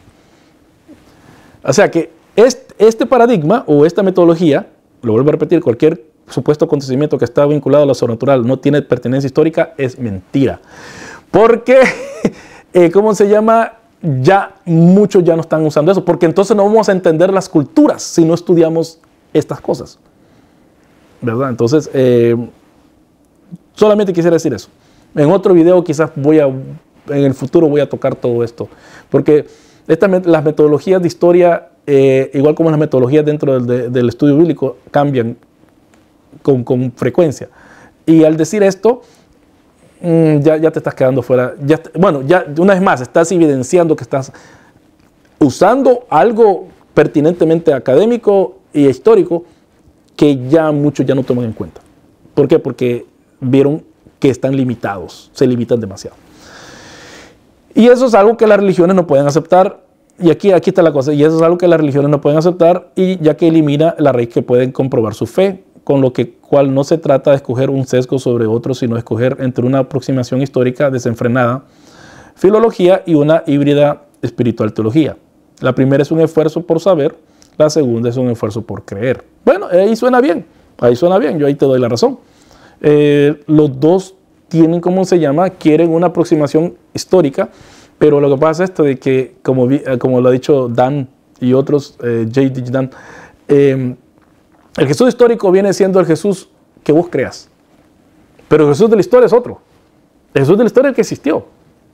O sea que este, este paradigma o esta metodología, lo vuelvo a repetir, cualquier supuesto acontecimiento que está vinculado a lo sobrenatural no tiene pertenencia histórica, es mentira. Porque, eh, ¿cómo se llama? Ya muchos ya no están usando eso, porque entonces no vamos a entender las culturas si no estudiamos estas cosas, ¿verdad? Entonces, eh, solamente quisiera decir eso. En otro video quizás voy a en el futuro voy a tocar todo esto. Porque esta, las metodologías de historia, eh, igual como las metodologías dentro del, de, del estudio bíblico, cambian con, con frecuencia. Y al decir esto, mmm, ya, ya te estás quedando fuera. Ya, bueno, ya una vez más, estás evidenciando que estás usando algo pertinentemente académico y histórico que ya muchos ya no toman en cuenta. ¿Por qué? Porque vieron que están limitados, se limitan demasiado. Y eso es algo que las religiones no pueden aceptar. Y aquí, aquí está la cosa. Y eso es algo que las religiones no pueden aceptar, y ya que elimina la raíz que pueden comprobar su fe, con lo que cual no se trata de escoger un sesgo sobre otro, sino escoger entre una aproximación histórica desenfrenada, filología, y una híbrida espiritual teología. La primera es un esfuerzo por saber, la segunda es un esfuerzo por creer. Bueno, ahí suena bien, ahí suena bien, yo ahí te doy la razón. Eh, los dos tienen, ¿cómo se llama? Quieren una aproximación histórica, pero lo que pasa es esto de que, como, vi, como lo ha dicho Dan y otros, eh, J D Dan, eh, el Jesús histórico viene siendo el Jesús que vos creas, pero el Jesús de la historia es otro. El Jesús de la historia es el que existió,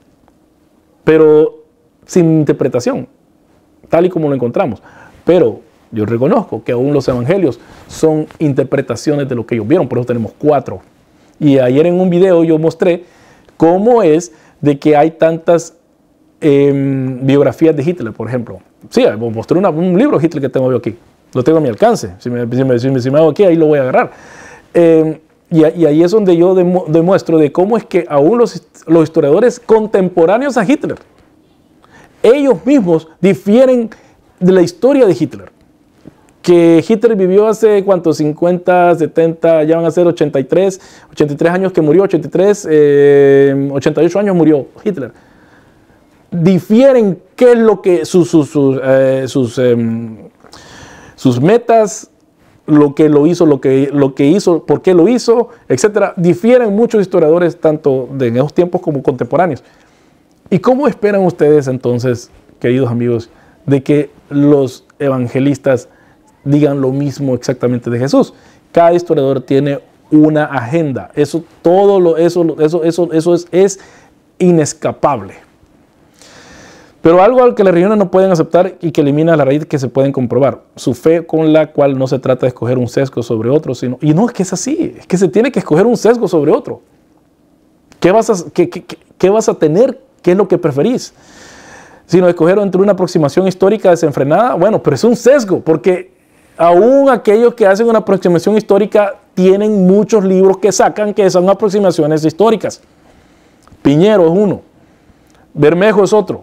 pero sin interpretación, tal y como lo encontramos. Pero yo reconozco que aún los evangelios son interpretaciones de lo que ellos vieron, por eso tenemos cuatro. Y ayer en un video yo mostré cómo es de que hay tantas eh, biografías de Hitler, por ejemplo. Sí, mostré una, un libro de Hitler que tengo yo aquí. Lo tengo a mi alcance. Si me, si me, si me, si me hago aquí, ahí lo voy a agarrar. Eh, y, y ahí es donde yo demu, demuestro de cómo es que aún los, los historiadores contemporáneos a Hitler, ellos mismos difieren de la historia de Hitler. Que Hitler vivió hace, ¿cuántos? cincuenta, setenta, ya van a ser ochenta y tres, ochenta y tres años que murió, ochenta y tres, eh, ochenta y ocho años murió Hitler. Difieren qué es lo que sus, sus, sus, eh, sus, eh, sus metas, lo que lo hizo, lo que, lo que hizo, por qué lo hizo, etcétera. Difieren muchos historiadores, tanto de en esos tiempos como contemporáneos. ¿Y cómo esperan ustedes entonces, queridos amigos, de que los evangelistas digan lo mismo exactamente de Jesús? Cada historiador tiene una agenda. Eso, todo lo, eso, eso, eso, eso es, es inescapable. Pero algo al que las religiones no pueden aceptar y que elimina la raíz que se pueden comprobar: su fe, con la cual no se trata de escoger un sesgo sobre otro, sino, y no es que es así, es que se tiene que escoger un sesgo sobre otro. ¿Qué vas a, qué, qué, qué vas a tener? ¿Qué es lo que preferís? Sino escoger entre una aproximación histórica desenfrenada. Bueno, pero es un sesgo, porque aún aquellos que hacen una aproximación histórica tienen muchos libros que sacan que son aproximaciones históricas. Piñero es uno, Bermejo es otro.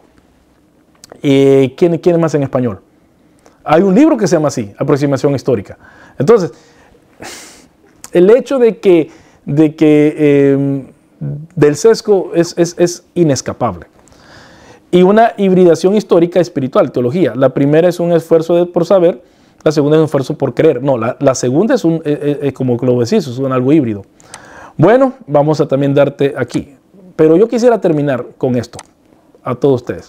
Eh, ¿quién, ¿Quién más en español? Hay un libro que se llama así, Aproximación Histórica. Entonces, el hecho de que, de que eh, del sesgo es, es, es inescapable. Y una hibridación histórica espiritual, teología. La primera es un esfuerzo de, por saber, la segunda es un esfuerzo por creer. No, la, la segunda es, un, es, es como lo decís, es un algo híbrido. Bueno, vamos a también darte aquí. Pero yo quisiera terminar con esto, a todos ustedes.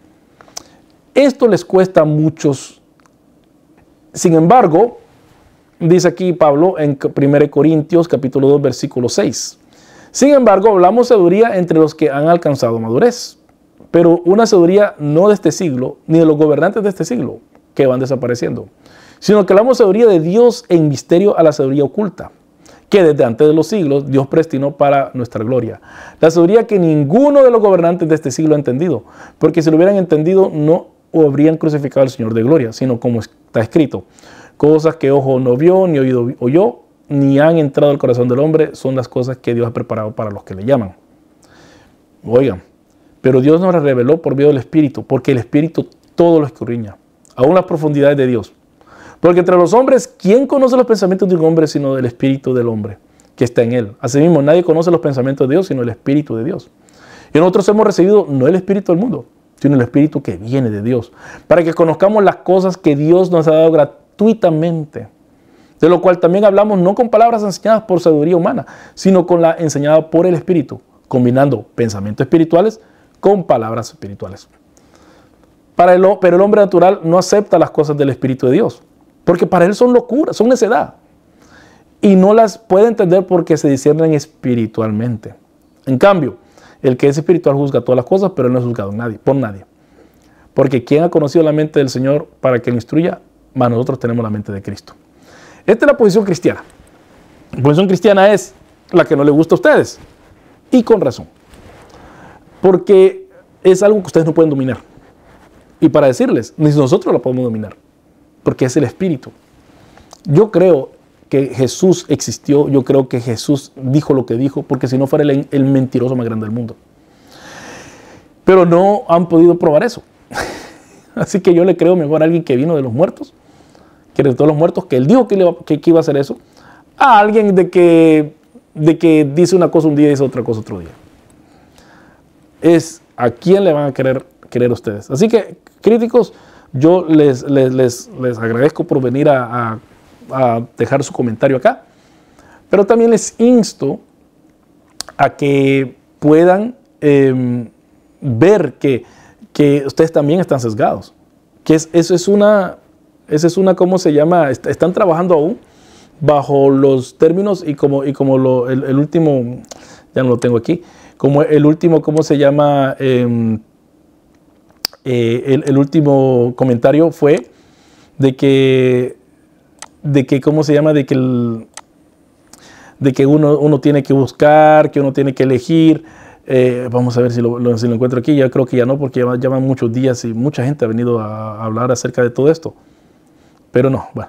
Esto les cuesta a muchos. Sin embargo, dice aquí Pablo en primera Corintios capítulo dos, versículo seis. Sin embargo, hablamos sabiduría entre los que han alcanzado madurez, pero una sabiduría no de este siglo, ni de los gobernantes de este siglo, que van desapareciendo, sino que hablamos sabiduría de Dios en misterio, a la sabiduría oculta, que desde antes de los siglos Dios predestinó para nuestra gloria. La sabiduría que ninguno de los gobernantes de este siglo ha entendido, porque si lo hubieran entendido no habrían crucificado al Señor de gloria, sino como está escrito: cosas que ojo no vio, ni oído oyó, ni han entrado al corazón del hombre, son las cosas que Dios ha preparado para los que le llaman. Oigan, pero Dios nos las reveló por medio del Espíritu, porque el Espíritu todo lo escudriña, aún las profundidades de Dios. Porque entre los hombres, ¿quién conoce los pensamientos de un hombre sino del Espíritu del hombre que está en él? Asimismo, nadie conoce los pensamientos de Dios sino el Espíritu de Dios. Y nosotros hemos recibido no el Espíritu del mundo, sino el Espíritu que viene de Dios, para que conozcamos las cosas que Dios nos ha dado gratuitamente, de lo cual también hablamos no con palabras enseñadas por sabiduría humana, sino con la enseñada por el Espíritu, combinando pensamientos espirituales con palabras espirituales. Para el, pero el hombre natural no acepta las cosas del Espíritu de Dios, porque para él son locura, son necedad, y no las puede entender porque se disciernen espiritualmente. En cambio, el que es espiritual juzga todas las cosas, pero él no es juzgado nadie, por nadie. Porque quien ha conocido la mente del Señor para que le instruya, más nosotros tenemos la mente de Cristo. Esta es la posición cristiana. La posición cristiana es la que no le gusta a ustedes. Y con razón. Porque es algo que ustedes no pueden dominar. Y para decirles, ni nosotros la podemos dominar. Porque es el Espíritu. Yo creo que Jesús existió. Yo creo que Jesús dijo lo que dijo. Porque si no fuera el, el mentiroso más grande del mundo. Pero no han podido probar eso. Así que yo le creo mejor a alguien que vino de los muertos, que de todos los muertos, que él dijo que, le, que, que iba a hacer eso, a alguien de que, de que dice una cosa un día y dice otra cosa otro día. Es a quién le van a querer, querer ustedes. Así que, críticos, yo les, les, les, les agradezco por venir a, a, a dejar su comentario acá, pero también les insto a que puedan eh, ver que que ustedes también están sesgados, que es, eso es una, eso es una, ¿cómo se llama? Est están trabajando aún bajo los términos y como, y como lo, el, el último, ya no lo tengo aquí, como el último, ¿cómo se llama? Eh, eh, el, el último comentario fue de que, de que, ¿cómo se llama? De que, el, de que uno, uno tiene que buscar, que uno tiene que elegir. Eh, vamos a ver si lo, lo, si lo encuentro aquí. Ya creo que ya no, porque ya, ya van muchos días y mucha gente ha venido a, a hablar acerca de todo esto. Pero no, bueno.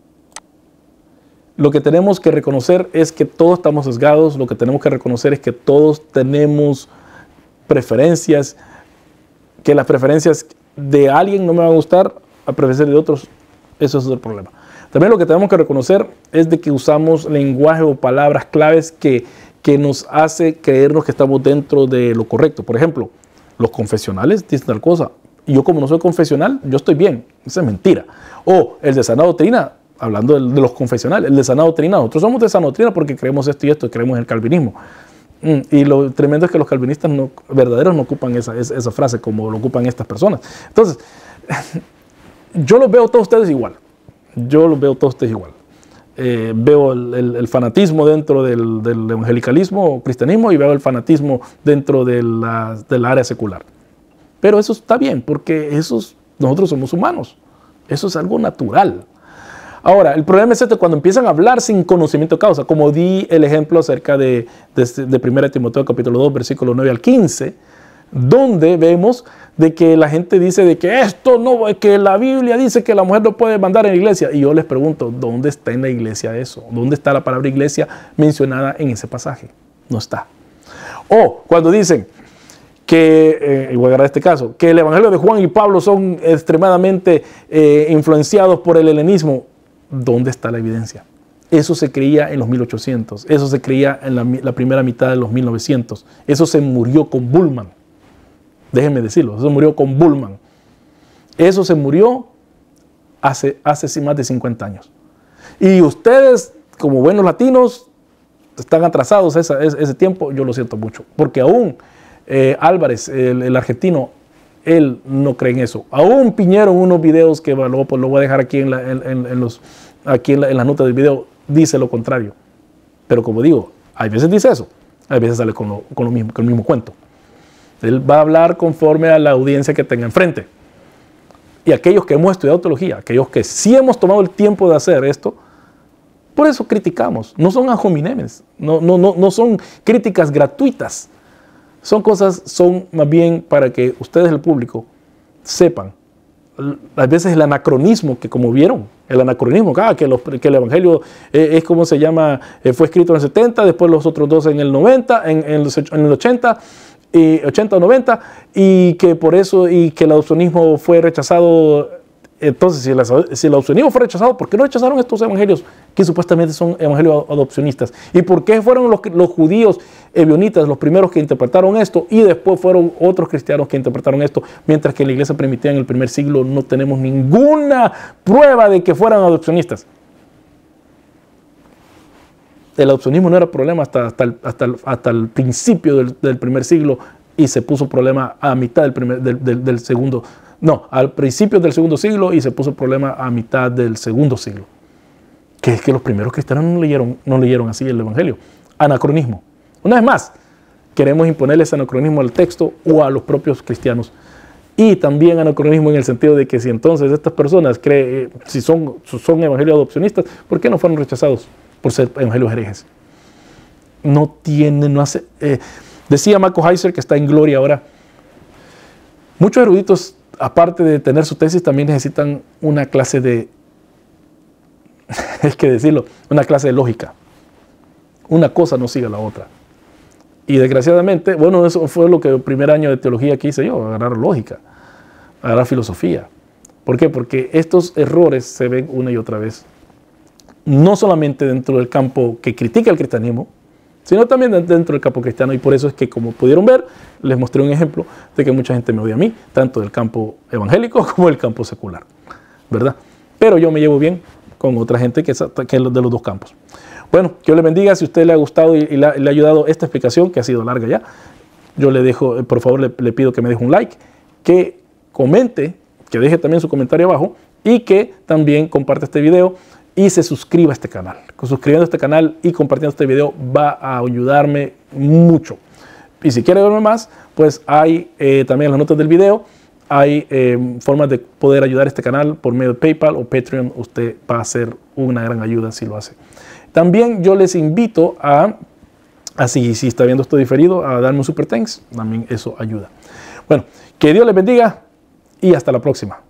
Lo que tenemos que reconocer es que todos estamos sesgados. Lo que tenemos que reconocer es que todos tenemos preferencias. Que las preferencias de alguien no me van a gustar a preferencias de otros. Eso es el problema. También lo que tenemos que reconocer es de que usamos lenguaje o palabras claves que que nos hace creernos que estamos dentro de lo correcto. Por ejemplo, los confesionales dicen tal cosa. Y yo como no soy confesional, yo estoy bien. Eso es mentira. O el de sana doctrina, hablando de, de los confesionales, el de sana doctrina, nosotros somos de sana doctrina porque creemos esto y esto, y creemos en el calvinismo. Mm, y lo tremendo es que los calvinistas no, verdaderos no ocupan esa, esa, esa frase como lo ocupan estas personas. Entonces, yo los veo todos ustedes igual. Yo los veo todos ustedes igual. Eh, veo el, el, el fanatismo dentro del, del evangelicalismo o cristianismo y veo el fanatismo dentro de la, del área secular. Pero eso está bien, porque esos, nosotros somos humanos. Eso es algo natural. Ahora, el problema es este, cuando empiezan a hablar sin conocimiento de causa, como di el ejemplo acerca de, de, de primera de Timoteo capítulo dos, versículo nueve al quince, donde vemos de que la gente dice de que esto no, que la Biblia dice que la mujer no puede mandar en la iglesia. Y yo les pregunto, ¿dónde está en la iglesia eso? ¿Dónde está la palabra iglesia mencionada en ese pasaje? No está. O cuando dicen que, eh, voy a agarrar este caso, que el evangelio de Juan y Pablo son extremadamente eh, influenciados por el helenismo, ¿dónde está la evidencia? Eso se creía en los mil ochocientos, eso se creía en la, la primera mitad de los mil novecientos, eso se murió con Bullman. Déjenme decirlo, eso murió con Bullman. Eso se murió hace, hace más de cincuenta años. Y ustedes, como buenos latinos, están atrasados ese, ese tiempo. Yo lo siento mucho. Porque aún eh, Álvarez, el, el argentino, él no cree en eso. Aún Piñero en unos videos que lo, pues, lo voy a dejar aquí en, la, en, en, en, los, aquí en, la, en las notas del video, dice lo contrario. Pero como digo, hay veces dice eso, hay veces sale con, lo, con, lo mismo, con el mismo cuento. Él va a hablar conforme a la audiencia que tenga enfrente. Y aquellos que hemos estudiado teología, aquellos que sí hemos tomado el tiempo de hacer esto, por eso criticamos. No son ad hominemes, no, no, no, no son críticas gratuitas. Son cosas, son más bien para que ustedes, el público, sepan. A veces el anacronismo, que como vieron, el anacronismo, ah, que, los, que el Evangelio eh, es como se llama, eh, fue escrito en el setenta, después los otros dos en el noventa, en, en, los, en el ochenta, y ochenta o noventa, y que por eso, y que el adopcionismo fue rechazado. Entonces, si el, si el adopcionismo fue rechazado, ¿por qué no rechazaron estos evangelios que supuestamente son evangelios adopcionistas? ¿Y por qué fueron los, los judíos ebionitas los primeros que interpretaron esto y después fueron otros cristianos que interpretaron esto, mientras que en la iglesia primitiva en el primer siglo no tenemos ninguna prueba de que fueran adopcionistas? El adopcionismo no era problema hasta, hasta, el, hasta, el, hasta el principio del, del primer siglo y se puso problema a mitad del, primer, del, del, del segundo, no, al principio del segundo siglo y se puso problema a mitad del segundo siglo. Que es que los primeros cristianos no leyeron, no leyeron así el Evangelio. Anacronismo. Una vez más, queremos imponerles anacronismo al texto o a los propios cristianos. Y también anacronismo en el sentido de que si entonces estas personas creen, si son, son evangelios adopcionistas, ¿por qué no fueron rechazados por ser evangelios herejes? No tiene, no hace... Eh, decía Marco Heiser, que está en gloria ahora, muchos eruditos, aparte de tener su tesis, también necesitan una clase de, es que decirlo, una clase de lógica. Una cosa no sigue a la otra. Y desgraciadamente, bueno, eso fue lo que el primer año de teología que hice yo, agarrar lógica, agarrar filosofía. ¿Por qué? Porque estos errores se ven una y otra vez. No solamente dentro del campo que critica el cristianismo, sino también dentro del campo cristiano. Y por eso es que, como pudieron ver, les mostré un ejemplo de que mucha gente me odia a mí, tanto del campo evangélico como del campo secular, ¿verdad? Pero yo me llevo bien con otra gente que es de los dos campos. Bueno, que Dios le bendiga. Si a usted le ha gustado y le ha, le ha ayudado esta explicación, que ha sido larga ya, yo le dejo, por favor, le, le pido que me deje un like, que comente, que deje también su comentario abajo y que también comparte este video y se suscriba a este canal. Suscribiendo a este canal y compartiendo este video va a ayudarme mucho. Y si quiere verme más, pues hay eh, también en las notas del video, hay eh, formas de poder ayudar a este canal por medio de PayPal o Patreon. Usted va a hacer una gran ayuda si lo hace. También yo les invito a, así si está viendo esto diferido, a darme un super thanks. También eso ayuda. Bueno, que Dios les bendiga y hasta la próxima.